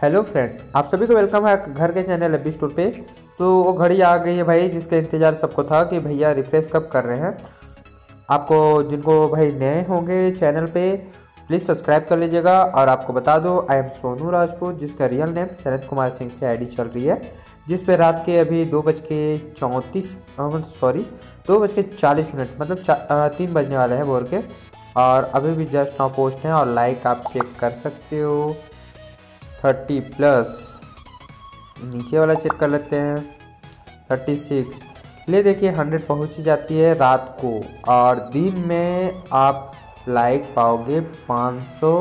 Hello friend, आप सभी को वेलकम है घर के चैनल अभी स्टोर पे। तो वो घड़ी आ गई है भाई, जिसका इंतज़ार सबको था कि भैया रिफ्रेश कब कर रहे हैं। आपको जिनको भाई नए होंगे चैनल पे, प्लीज़ सब्सक्राइब कर लीजिएगा। और आपको बता दो, आई एम सोनू राजपूत, जिसका रियल नेम शरद कुमार सिंह से आईडी चल रही है, जिस पे रात के अभी 2:40 मतलब 3 बजने वाले हैं भोर के। और अभी भी जस्ट नाउ पोस्ट हैं और लाइक आप चेक कर सकते हो 30+। नीचे वाला चेक कर लेते हैं 36। ले देखिए 100 पहुंच ही जाती है रात को। और दिन में आप लाइक पाओगे 500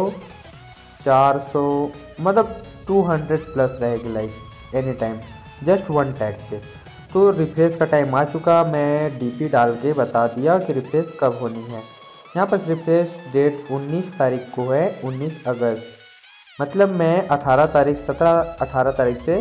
400 मतलब 200+ रहेगी like any time, just one tag पे। तो रिफ्रेश का टाइम आ चुका, मैं डीपी डाल के बता दिया कि रिफ्रेश कब होनी है। यहाँ पर रिफ्रेश डेट 19 तारीख को है, 19 अगस्त। मतलब मैं 18 तारीख 17-18 तारीख से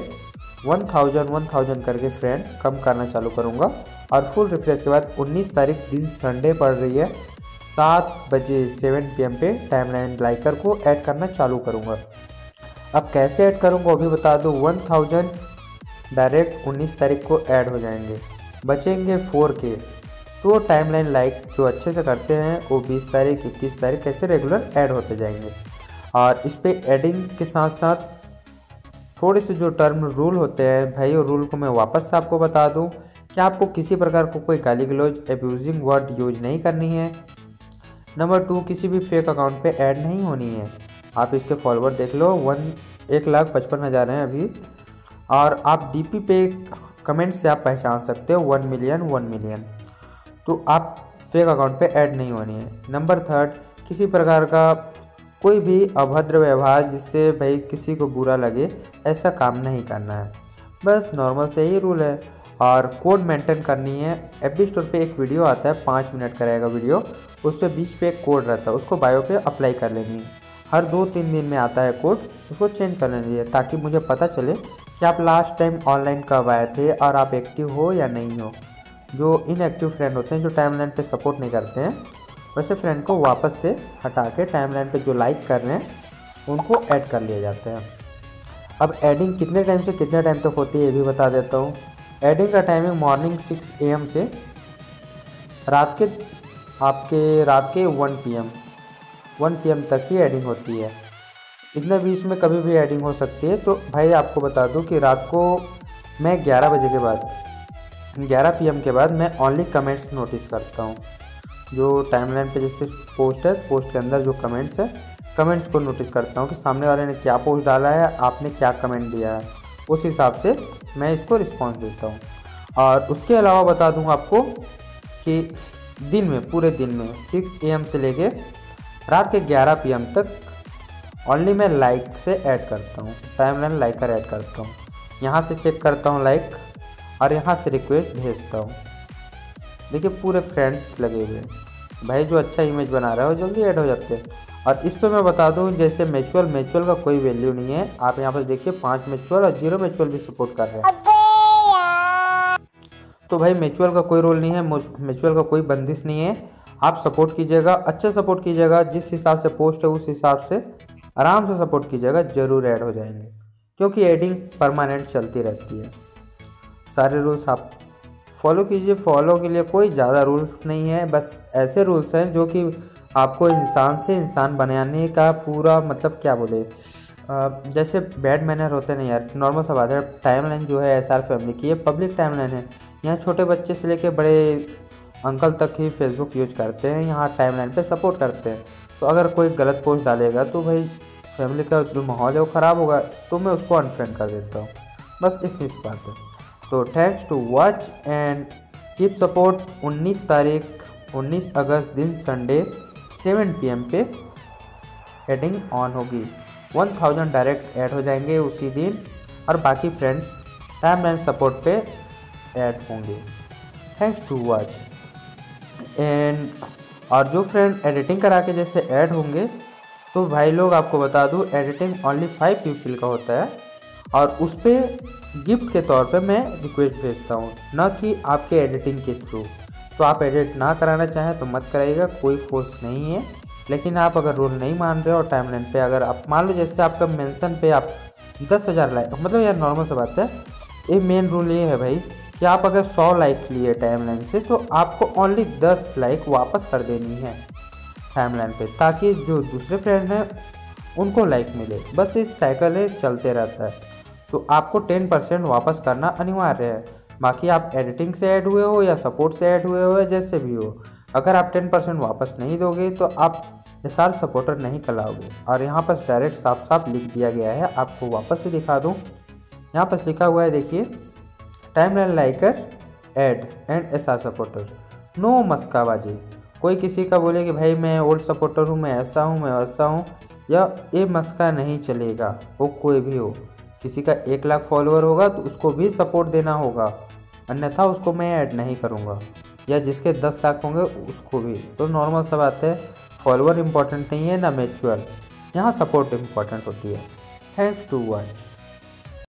1000 करके फ्रेंड कम करना चालू करूँगा। और फुल रिफ्रेश के बाद 19 तारीख दिन संडे पड़ रही है, 7 बजे 7 PM पे टाइमलाइन लाइकर को ऐड करना चालू करूँगा। अब कैसे ऐड करूँगा वो भी बता दूँ। 1000 डायरेक्ट 19 तारीख को ऐड हो जाएंगे, बचेंगे 4K। तो टाइमलाइन लाइक जो अच्छे से करते हैं वो 20 तारीख 21 तारीख ऐसे रेगुलर ऐड होते जाएंगे। और इस पे एडिंग के साथ साथ थोड़े से जो टर्म रूल होते हैं भाई, वो रूल को मैं वापस से आपको बता दूं कि आपको किसी प्रकार को कोई गाली गलौज एब्यूजिंग वर्ड यूज नहीं करनी है। नंबर 2, किसी भी फेक अकाउंट पे ऐड नहीं होनी है। आप इसके फॉलोवर देख लो, 1,55,000 हैं अभी। और आप डीपी पे कमेंट से आप पहचान सकते हो 1 मिलियन। तो आप फेक अकाउंट पे ऐड नहीं होनी है। नंबर 3, किसी प्रकार का कोई भी अभद्र व्यवहार जिससे भाई किसी को बुरा लगे, ऐसा काम नहीं करना है। बस नॉर्मल से ही रूल है। और कोड मेंटेन करनी है। एफबी स्टोर पे एक वीडियो आता है, 5 मिनट का रहेगा वीडियो, उस पर बीच पे एक कोड रहता है, उसको बायो पे अप्लाई कर लेनी है। हर 2-3 दिन में आता है कोड, उसको चेंज कर लेनी है, ताकि मुझे पता चले कि आप लास्ट टाइम ऑनलाइन कब आए थे और आप एक्टिव हो या नहीं हो। जो इनएक्टिव फ्रेंड होते हैं, जो टाइमलाइन पे सपोर्ट नहीं करते हैं, वैसे फ्रेंड को वापस से हटा के टाइमलाइन पे जो लाइक कर रहे हैं उनको ऐड कर लिए जाते हैं। अब एडिंग कितने टाइम से कितने टाइम तक होती है ये भी बता देता हूँ। एडिंग का टाइमिंग मॉर्निंग 6 AM से रात के 1 PM तक ही एडिंग होती है। इतने बीच में कभी भी एडिंग हो सकती है। तो भाई आपको बता दूं कि रात को मैं 11 बजे के बाद 11 PM के बाद मैं ओनली कमेंट्स नोटिस करता हूँ। जो टाइमलाइन पे जैसे पोस्ट है, पोस्ट के अंदर जो कमेंट्स है, कमेंट्स को नोटिस करता हूँ कि सामने वाले ने क्या पोस्ट डाला है, आपने क्या कमेंट दिया है, उस हिसाब से मैं इसको रिस्पॉन्स देता हूँ। और उसके अलावा बता दूँ आपको कि दिन में, पूरे दिन में 6 AM से लेके रात के 11 PM तक ओनली मैं लाइक से ऐड करता हूँ, टाइमलाइन लाइकर ऐड करता हूँ। यहाँ से चेक करता हूँ लाइक और यहाँ से रिक्वेस्ट भेजता हूँ। देखिए पूरे फ्रेंड्स लगे हुए हैं भाई, जो अच्छा इमेज बना रहा है वो जल्दी ऐड हो जाते हैं। और इस पे मैं बता दूं, जैसे म्यूचुअल का कोई वैल्यू नहीं है। आप यहाँ पर देखिए 5 म्यूचुअल और 0 म्यूचुअल भी सपोर्ट कर रहे हैं। तो भाई म्यूचुअल का कोई रोल नहीं है, म्यूचुअल का कोई बंदिश नहीं है। आप सपोर्ट कीजिएगा, अच्छा सपोर्ट कीजिएगा, जिस हिसाब से पोस्ट है उस हिसाब से आराम से सपोर्ट कीजिएगा, ज़रूर ऐड हो जाएंगे। क्योंकि एडिंग परमानेंट चलती रहती है। सारे रूल्स आप फॉलो कीजिए। फॉलो के लिए कोई ज़्यादा रूल्स नहीं है, बस ऐसे रूल्स हैं जो कि आपको इंसान से इंसान बनाने का पूरा मतलब क्या बोले, जैसे बैड मैनर होते नहीं यार, नॉर्मल सा बात है। टाइमलाइन जो है SR फैमिली की, ये पब्लिक टाइमलाइन है। यहाँ छोटे बच्चे से लेके बड़े अंकल तक ही फेसबुक यूज करते हैं, यहाँ टाइमलाइन पे सपोर्ट करते हैं। तो अगर कोई गलत पोस्ट डालेगा तो भाई फैमिली का जो माहौल है वो ख़राब होगा, तो मैं उसको अनफ्रेंड कर देता हूँ। बस इतनी सी बात है। तो thanks to watch and keep support. 19 अगस्त दिन संडे 7 PM पे एडिंग ऑन होगी। 1000 डायरेक्ट ऐड हो जाएंगे उसी दिन, और बाकी फ्रेंड्स टाइमलाइन सपोर्ट पे ऐड होंगे। Thanks to watch and. और जो फ्रेंड एडिटिंग करा के जैसे ऐड होंगे, तो भाई लोग आपको बता दूँ, एडिटिंग ओनली 5 पीपल का होता है। और उस पर गिफ्ट के तौर पे मैं रिक्वेस्ट भेजता हूँ, ना कि आपके एडिटिंग के थ्रू। तो आप एडिट ना कराना चाहें तो मत कराइएगा, कोई फोर्स नहीं है। लेकिन आप अगर रूल नहीं मान रहे हो टाइमलाइन पे, अगर आप मान लो जैसे आपका मेंशन पे आप 10,000 लाइक, मतलब यार नॉर्मल सा बात है। ये मेन रूल ये है भाई कि आप अगर 100 लाइक लिए टाइमलाइन से तो आपको ओनली 10 लाइक वापस कर देनी है टाइमलाइन पे, ताकि जो दूसरे फ्रेंड हैं उनको लाइक मिले। बस इस साइकिल है, चलते रहता है। तो आपको 10% वापस करना अनिवार्य है। बाकी आप एडिटिंग से ऐड हुए हो या सपोर्ट से ऐड हुए हो या जैसे भी हो, अगर आप 10% वापस नहीं दोगे तो आप SR सपोर्टर नहीं कहलाओगे। और यहाँ पर डायरेक्ट साफ साफ लिख दिया गया है, आपको वापस से दिखा दूँ। यहाँ पर लिखा हुआ है, देखिए, timeline liker add and SR supporter, no मस्काबाजी। कोई किसी का बोले कि भाई मैं ओल्ड सपोर्टर हूँ, मैं ऐसा हूँ, मैं वैसा हूँ, या ये मस्का नहीं चलेगा। वो कोई भी हो, किसी का 1 लाख फॉलोअर होगा तो उसको भी सपोर्ट देना होगा, अन्यथा उसको मैं ऐड नहीं करूँगा। या जिसके 10 लाख होंगे उसको भी। तो नॉर्मल सा बात है, फॉलोअर इंपॉर्टेंट नहीं है ना म्यूचुअल, यहाँ सपोर्ट इंपॉर्टेंट होती है। Thanks to watch.